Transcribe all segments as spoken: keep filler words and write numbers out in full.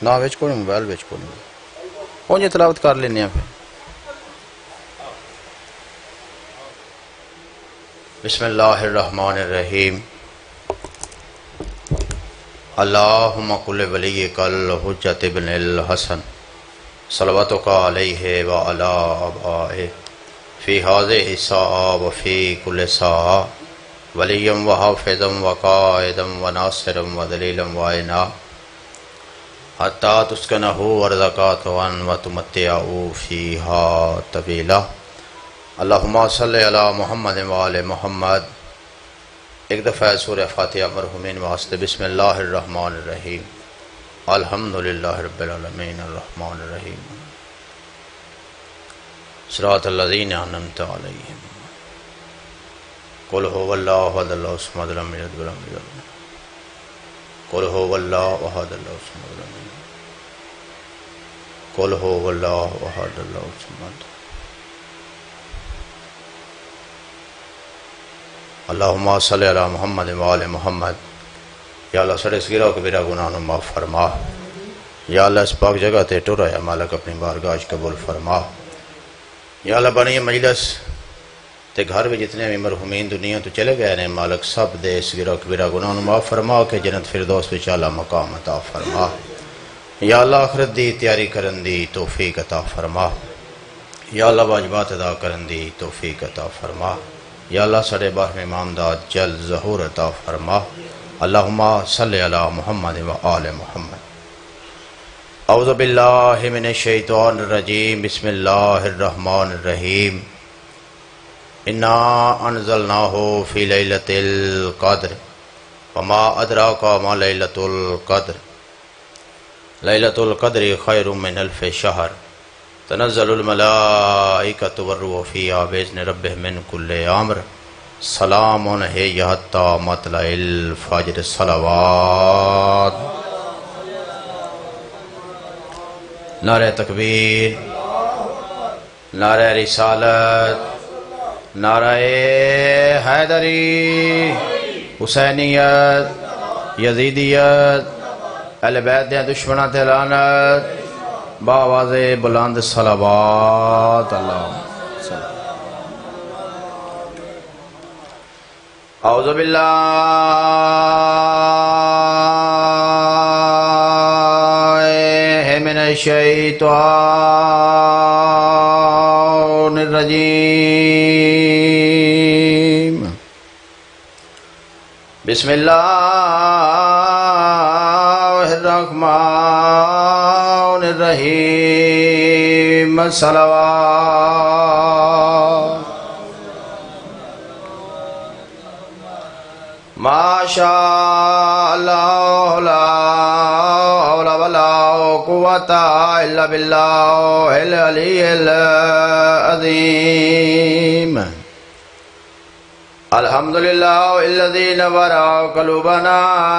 نا ویچ کو نہیں موبائل ویچ کو نہیں اونجے تلاوت کر لینے ہیں پھر بسم اللہ الرحمن الرحیم اللہم قل ولیک الحجت ابن الحسن صلواتک علیہ وعلا آبائہ فی حاضر ساعہ وفی کل ساعہ ولیم وحافظم وقائدم وناصرم ودلیلم وائنا حتی تسکنہو ورزقاتوان وتمتعو فیہا طویلا اللہم صلی علی محمد وآل محمد ایک دفعہ سورہ فاتحہ مرحومین واسطے بسم اللہ الرحمن الرحیم الحمدللہ رب العالمین الرحمن الرحیم صراط الذین انعمت علیہم قل هو اللہ احد اللہ الصمد لم یلد ولم یولد قل هو اللہ احد اللہ الصمد لم یلد قل هو اللہ احد اللہ الصمد اللہم صلی علی محمد وآل محمد یا اللہ سڑے صغیرہ و کبیرہ گناہوں معاف فرما یا اللہ اس پاک جگہ تے ٹر رہا مالک اپنی بارگاہ قبول فرما یا اللہ بنی مجلس تے گھر میں جتنے بھی مرحومین دنیا تو چلے گئے ہیں مالک سب دے صغیرہ و کبیرہ گناہوں معاف فرما کہ جنت فردوس وچ اعلیٰ مقام عطا فرما یا اللہ آخرت دی تیاری کرن دی توفیق عطا فرما یا اللہ واجبات ادا کرن دی توفیق عطا فرما یا اللہ سڑے باہم امام داد جل ظہور عطا فرما اللہم صلی علی محمد و آل محمد اعوذ باللہ من الشیطان الرجیم بسم اللہ الرحمن الرحیم انا انزلناہ فی لیلۃ القدر وما ادراک ما لیلۃ القدر لیلۃ القدر خیر من الف شہر تنزل الملائکۃ والروح فیہا بإذن ربہم من کل امر سلام ہی حتی مطلع الفجر صلوات نعرہ تکبیر نعرہ رسالت نعرہ حیدری حسینیت یزیدیت اہل بیت دیا دشمنہ لعنت باواز بلند صلوات اللہ اعوذ باللہ من الشیطان الرجیم بسم اللہ الرحمن الرحیم صلوات ما شاء اللہ لا حول ولا قوة الا باللہ العلی العظیم الحمدللہ الذی نور قلوبنا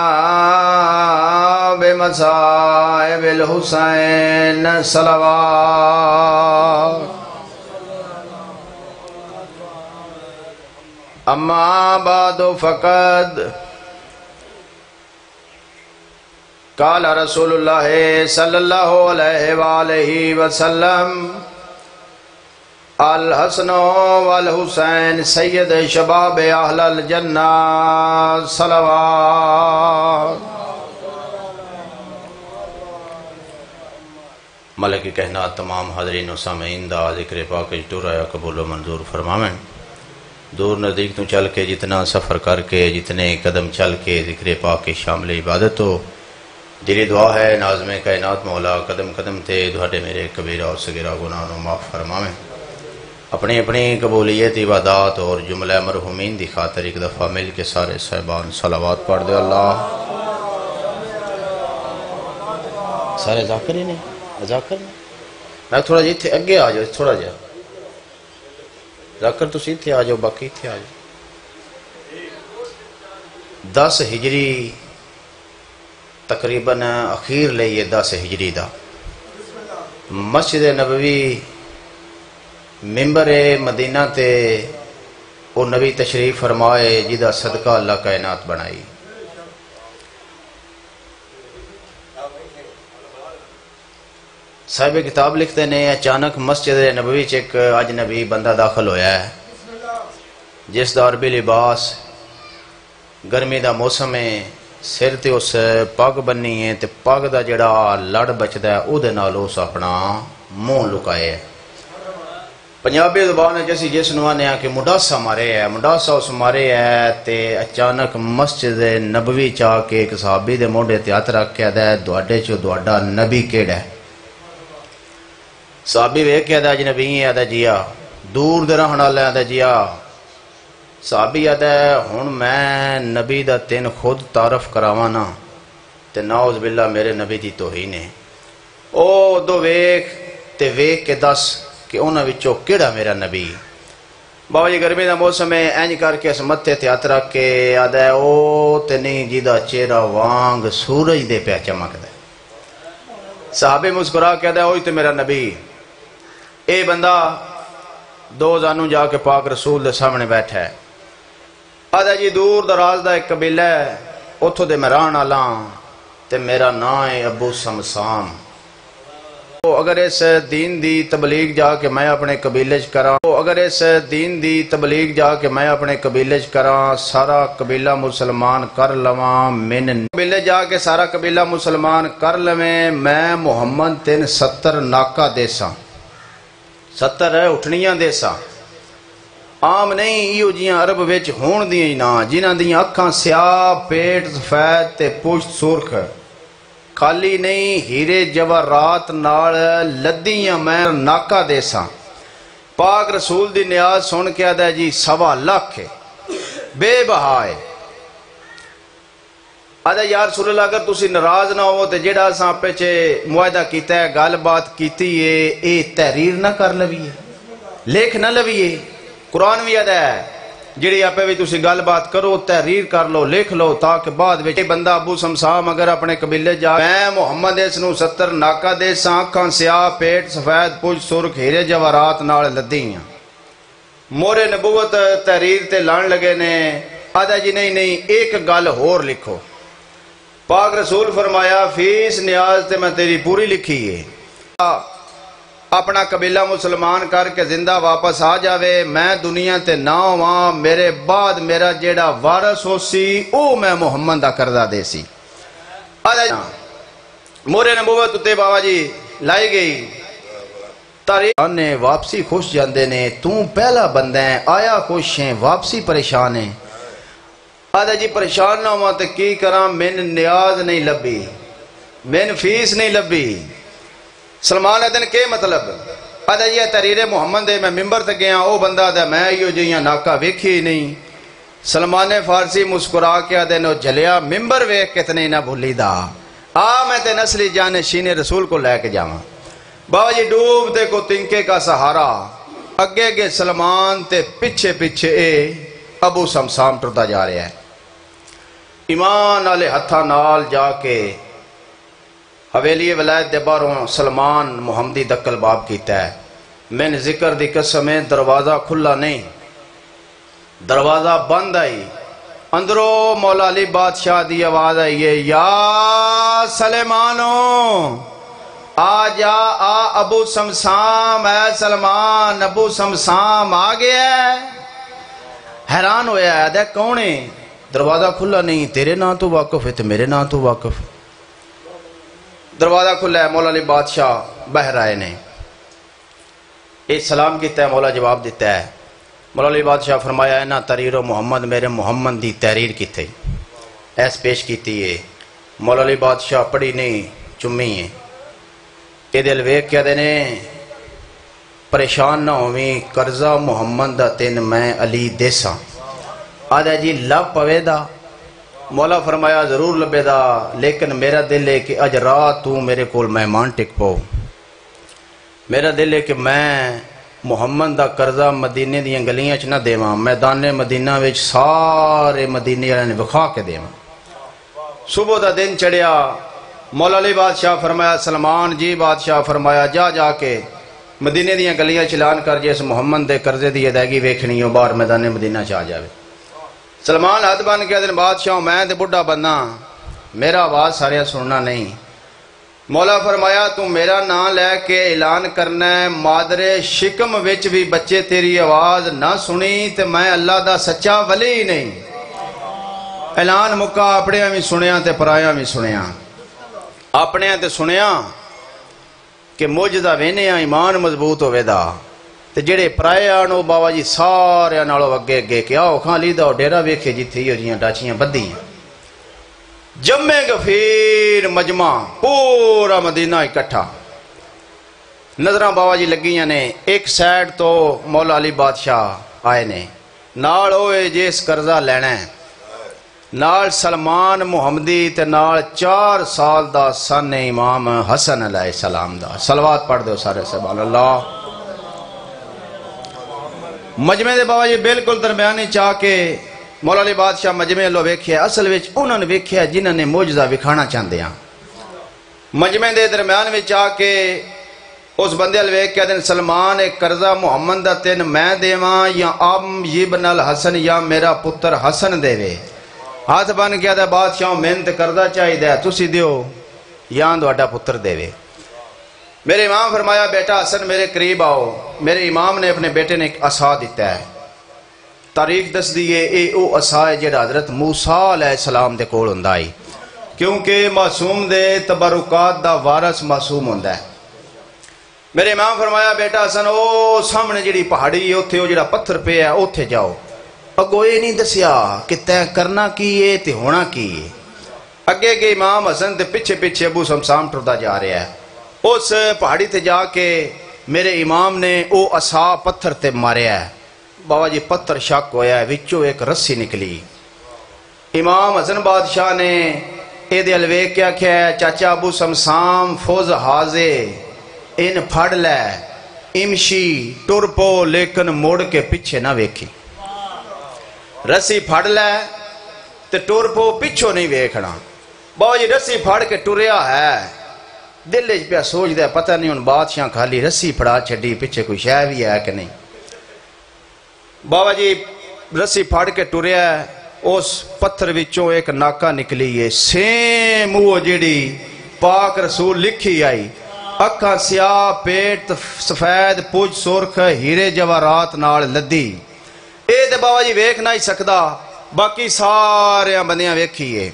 بمصائب الحسین صلوات اما بعد فقد قال رسول اللہ صلی اللہ علیہ وآلہ وسلم الحسن والحسین سید شباب اہل الجنہ صلوات ملک کہنا تمام حاضرین و سامعین دا ذکر پاک ٹورا قبول و منظور فرمامیں دور نزدیک تو چل کے جتنا سفر کر کے جتنے قدم چل کے ذکر پاک کے شامل عبادت ہو دلی دعا ہے ناظم کائنات مولا قدم قدم تے دھاٹے میرے کبیرہ اور صغیرہ گناہوں معاف فرمائیں اپنی اپنی قبولیت عبادات اور جملہ مرحومین دی خاطر ایک دفعہ مل کے سارے صاحبان صلوات پڑھ دے اللہ سارے ذاکر ہی نہیں ذاکر نہیں میں تھوڑا جی تھے اگے آ جاؤ تھوڑا جا ذاکر تو سی تھے آ جاؤ باقی تھے آ جاؤ دس ہجری تقریباً اخیر لے یہ دس ہجری دا مسجد نبوی ممبر مدینہ تے او نبی تشریف فرمائے جدہ صدقہ اللہ کائنات بنائی صاحب کتاب لکھتے نے اچانک مسجد نبوی چ ایک اجنبی بندہ داخل ہویا ہے جس دا عربی لباس گرمی دا موسم ہے سر تے اس پگ بنی ہے تے پگ دا جڑا لڑ بچدا ہے او دے نال اس اپنا منہ لکائے ہے پنجابی زبان ہے جیسی جس نو آنے کہ مڈاسا مارے ہے مڈاسا اس مارے ہے تے اچانک مسجد نبوی چاہ کے ایک صحابی دے موڈے تے ہاتھ رکھ کے آدھا ہے دوڑے چو دوڑا نبی کیڑا ہے صحابی ویکھ کے آدھا اجنبی ہے آدھا جیا دور دے رہن والا آدھا جیا صحابی آدھا ہے ہن میں نبی دا تین خود تعارف کراوانا تے نعوذ باللہ میرے نبی دی توہین ہے او دو ویکھ تے ویکھ کے دس کہ انہاں وچوں کیڑا میرا نبی بابا جی گرمی دا موسم ہے اینج کر کے اس متھے تے ہاتھ رکھ کے آدھا ہے او تے نہیں جیدہ چہرہ وانگ سورج دے پہ چمکدا ہے صحابی مسکرا کے آدھا ہے اوہی تے میرا نبی اے بندہ دو زانوں جا کے پاک رسول دے سامنے بیٹھا ہے آدھا جی دور دراز دا ایک قبیلہ ہے اتھو دے میران آلاں تے میرا نام ہے ابو سمسام اگر اس دین دی تبلیغ جا کے میں اپنے قبیلے چ کراں اگر اس دین دی تبلیغ جا کے میں اپنے قبیلے چ کراں سارا قبیلہ مسلمان کر لواں من قبیلے جا کے سارا قبیلہ مسلمان کر لویں میں محمد تین ستر ناکا دیساں ستر اٹھنیاں دیساں عام نہیں ایو جیاں عرب وچ ہون دیاں ہی نا جنہاں دیاں اکھاں سیاہ پیٹ سفید تے پشت سرخ خالی نہیں ہیرے جواہرات نال لدیاں میں ناکا دیساں پاک رسول دی نیاز سن کے آدھا جی سوا لاکھ ہے بے بہائے آدھا یا رسول اللہ اگر تسی ناراض نہ ہو تے جڑا ساں پیچھے معاہدہ کیتا ہے گل بات کیتی ہے اے تحریر نہ کر لویے لکھ نہ لویے قرآن بھی آدھا ہے جڑی آپ بھی تسی گل بات کرو تحریر کر لو لکھ لو تاکہ بعد وچ بندہ ابو سمسام اگر اپنے قبیلے جا میں محمد اس نو ستر ناکا دے ساں اکھاں سیاہ پیٹ سفید پوچھ سرخ ہیرے جواہرات نال لدیاں مورے نبوت تحریر تے لان لگے نے آدھا جی نہیں نہیں ایک گل ہور لکھو پاک رسول فرمایا فیس نیاز تے میں تیری پوری لکھی ہے اپنا قبیلہ مسلمان کر کے زندہ واپس آ جاوے میں دنیا تے نہ ہواں میرے بعد میرا جیڑا وارث ہو سی او میں محمد دا کردہ دے سی مورے نبوت تے بابا جی لائی گئی تاریخ نے واپسی خوش جاندے نے توں پہلا بندہ ہیں آیا خوش ہیں واپسی پریشان ہیں آدھا جی پریشان نہ ہوا تے کی کراں من نیاز نہیں لبی من فیس نہیں لبی سلمان دن کے مطلب آدھا جی تحریر محمد دے میں ممبر تے گیا او بندہ دے میں ایو جیاں ناکا ویکھی نہیں سلمان فارسی مسکرا کے آدھے نو جلیا ممبر ویکھ کتنے نہ بھولی دا آ میں تے نسلی جانشین رسول کو لے کے جاواں بابا جی ڈوب تے کو تنکے کا سہارا اگے گے سلمان تے پچھے پچھے اے ابو سمسام ٹرتا جا رہا ہے ایمان والے ہتھاں نال جا کے حویلی ولایت دے باروں سلمان محمدی دکل باب کیتا ہے میں نے ذکر دی قسم ہے دروازہ کھلا نہیں دروازہ بند آئی اندروں مولا علی بادشاہ دی آواز آئی ہے یا سلیمانو آ جا آ ابو سمسام اے سلمان ابو سمسام آ گیا ہے حیران ہویا ہے دے کون ہے دروازہ کھلا نہیں تیرے نا تو واقف ہے تے میرے نا تو واقف دروازہ کھلا ہے مولا علی بادشاہ بہر آئے نے ایک سلام کیتا ہے مولا جواب دیتا ہے مولا علی بادشاہ فرمایا ہے نا تحریر و محمد میرے محمد دی تحریر کی تھی ایس پیش کیتی ہے مولا علی بادشاہ پڑھی نہیں چمی ہے یہ دل ویک کیا دینے پریشان نہ ہوئی قرضہ محمد دا تین میں علی دیسا آدھا جی لب پوے دا مولا فرمایا ضرور لبے دا لیکن میرا دل ہے کہ اج رات تو میرے کول مہمان ٹک پو میرا دل ہے کہ میں محمد دا قرضہ مدینے دیاں گلیاں چ نہ دیواں میدان مدینہ وچ سارے مدینے والے نے وکھا کے دیواں صبح دا دن چڑھیا مولا علی بادشاہ فرمایا سلمان جی بادشاہ فرمایا جا جا کے مدینے دیاں گلیاں چلان کر جیس محمد دے قرضے دی ادائیگی ویکھنی ہو باہر میدان مدینہ چاہ جاوے سلمان ہاتھ بن کے دن بادشاہ میں تے بڑھا بندہ میرا آواز سارے سننا نہیں مولا فرمایا تو میرا نام لے کے اعلان کرنا ہے، مادر شکم وچ بھی بچے تیری آواز نہ سنی تے میں اللہ دا سچا ولی ہی نہیں۔ اعلان مکا، اپنے بھی سنیا تے پرایا بھی سنیا، اپنے تے سنیا کہ موجزہ وینے ایمان مضبوط ہوئے دا، تے جڑے پرائے آنو بابا جی سارے نالو اگے اگے کہ آؤ کھان لیدہ ڈیرہ ویکھے جتھے ہی جیاں ڈاچیاں بدی ہیں۔ جمع غفیر مجمع پورا مدینہ اکٹھا، نظرہ بابا جی لگیاں نے۔ ایک سائڈ تو مولا علی بادشاہ آئے نے، نال ہوئے جیس قرضہ لینا ہے، نال سلمان محمدی تے نال چار سال دا سن امام حسن علیہ السلام دا۔ صلوات پڑھ دو سارے سبحان اللہ۔ مجمع دے بابا جی بالکل درمیانی چاہ کے مولا علی بادشاہ مجمع لو ویکھیا، اصل وچ انہوں نے ویکھیا جنہوں نے موجزہ وکھانا چاہتے ہیں۔ مجمع دے درمیان وچ آ کے اس بندے ال ویکھیا دن سلمان ایک قرضہ محمد دا تین میں دیواں یا ام یبن الحسن یا میرا پتر حسن دے وے۔ ہاتھ بن گیا دے بادشاہ محنت قرضہ چاہی دے تسی دیو یا دوڑا پتر دے وے۔ میرے امام فرمایا بیٹا حسن میرے قریب آؤ۔ میرے امام نے اپنے بیٹے نے ایک عصا دیتا ہے، تاریخ دس دیئے اے او عصا ہے جڑا حضرت موسیٰ علیہ السلام دے کول ہندائی، کیونکہ معصوم دے تبرکات دا وارث معصوم ہوندا ہے۔ میرے امام فرمایا بیٹا حسن او سامنے جڑی پہاڑی ہے اوتھے او جڑا پتھر پہ ہے اوتھے جاؤ۔ اگو یہ نہیں دسیا کہ تے کرنا کی ہے تے ہونا کی ہے۔ اگے کے امام حسن تے پچھے پچھے ابو سمسام ٹردا جا رہا ہے۔ اس پہاڑی تے جا کے میرے امام نے او عصا پتھر تے ماریا ہے۔ بابا جی پتھر شک ہویا ہے، وچوں ایک رسی نکلی۔ امام حسن بادشاہ نے اے دے الوے کیا کیا ہے، چاچا ابو سمسام فوز حاضے ان پھڑ لے امشی ٹرپو، لیکن موڑ کے پیچھے نہ ویکھی۔ رسی پھڑ لے تے ٹرپو پیچھو نہیں ویکھنا۔ بابا جی رسی پھڑ کے ٹریا ہے، دل اچ پیا سوچ دے پتہ نہیں ان بادشاہ کھالی رسی پھڑا چھڈی پیچھے کوئی شے بھی ہے کہ نہیں۔ بابا جی رسی پھاڑ کے ٹریا ہے، اس پتھر وچوں ایک ناکہ نکلی ہے، سیم وہ جڑی پاک رسول لکھی آئی، اکھاں سیاہ پیٹ سفید پوچھ سرخ ہیرے جواہرات نال لدی۔ اے تے بابا جی ویکھ نہ ہی سکدا، باقی سارے بندیاں ویکھیے۔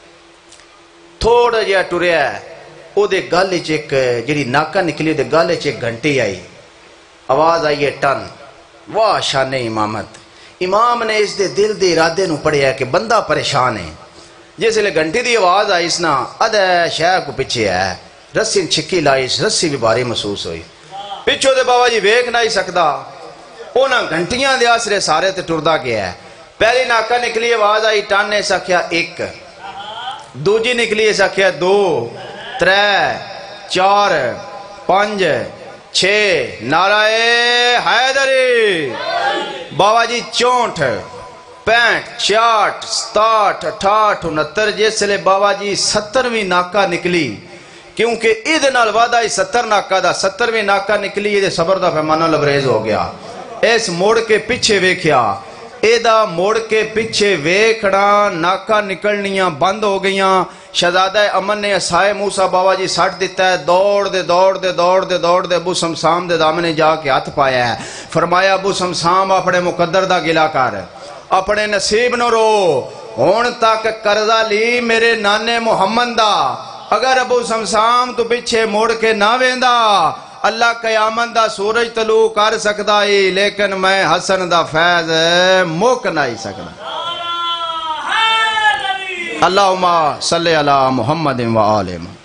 تھوڑا جہا ٹریا ہے، او دے گل وچ ایک جڑی ناکہ نکلی دے گل وچ ایک گھنٹی آئی، آواز آئی ہے ٹن۔ واہ شان امامت! امام نے اس دے دل دے ارادے نو پڑھیا کہ بندہ پریشان ہے۔ جس لئے گھنٹی دی آواز آئی اس نا ادھے شہر کو پچھے ہے، رسی چھکی لائی، رسی بھی باری محسوس ہوئی۔ پچھو دے بابا جی ویکھ نہ ہی سکدا، اونا گھنٹیاں دے آسرے سارے تے ٹردا گیا ہے۔ پہلی ناکہ نکلی آواز آئی ٹن، ایسا کیا ایک، دوجی نکلی ایسا کیا دو، ترے، چار، پانچ، چھے، نعرہ حیدری۔ بابا جی چونٹھ، پینٹ، چاٹ، ستاٹھ، اٹھاٹھ، انہتر، جس لئے بابا جی سترویں ناکہ نکلی، کیونکہ اید نال وعدہ ہی ستر ناکہ دا، سترویں ناکہ نکلی، یہ صبر دا پیمانہ لبریز ہو گیا۔ ایس موڑ کے پیچھے ویکھیا، ایدہ موڑ کے پیچھے ویکھڑا ناکہ نکلنیاں بند ہو گئیاں۔ شہزادہ امن نے اسائے موسیٰ بابا جی ساٹھ دیتا ہے، دوڑ دے دوڑ دے دوڑ دے دوڑ دے ابو سمسام دے دامنے جا کے ہاتھ پایا ہے۔ فرمایا ابو سمسام اپنے مقدر دا گلا کر، اپنے نصیب نو رو، ہون تک قرضہ لی میرے نانے محمد دا، اگر ابو سمسام تو پیچھے موڑ کے نہ ویندا اللہ قیامت دا سورج طلوع کر سکدا ہی، لیکن میں حسن دا فیض موک نہ ہی سکدا۔ اللہم صلی علی محمد و آل محمد۔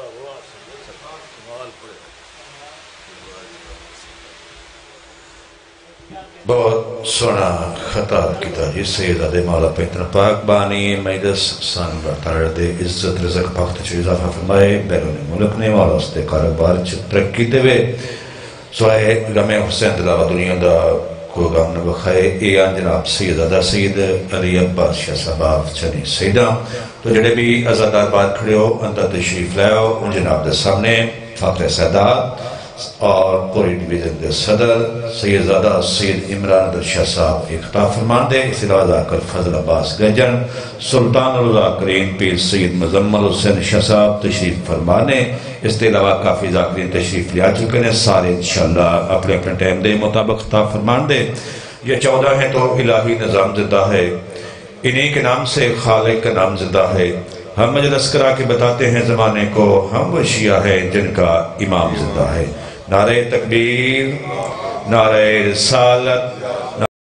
بہت سونا خطاب کیتا جی سیدہ دے مولا پیتر پاک بانی میدس سان برطار دے عزت رزق پاکت چو اضافہ فرمائے، بیرون ملک نے مولا اس دے کاروبار چھ ترقی دے وے، سوائے غم حسین دلاوہ دنیا دا کو غم نبخائے ایان جناب سیدہ دا سید علی عباس شاہ صاحب چنی سیدہ۔ تو جڑے بھی ازادار بات کھڑے ہو اندر تشریف لائے ہو ان جناب دے سامنے فاقر سادات اور پوری ڈویژن کے صدر سیدزادہ سید عمران ادر شاہ صاحب ایک خطاب فرمان دے. اس علاوہ ذاکر فضل عباس گجن سلطان الذاکرین پیر سید مزمل حسین شاہ صاحب تشریف فرمانے. اس کے علاوہ کافی ذاکرین تشریف لیا چکے ہیں. سارے انشاءاللہ اپنے اپنے ٹائم دے مطابق خطاب فرمان دے. یہ چودہ ہیں تو الہی نظام زندہ ہے, انہی کے نام سے خالق کا نام زندہ ہے. ہم مجلس کرا کے بتاتے ہیں زمانے کو, ہم وہ شیعہ ہیں جن کا امام زندہ ہے. نعرہ تکبیر, نعرہ رسالت.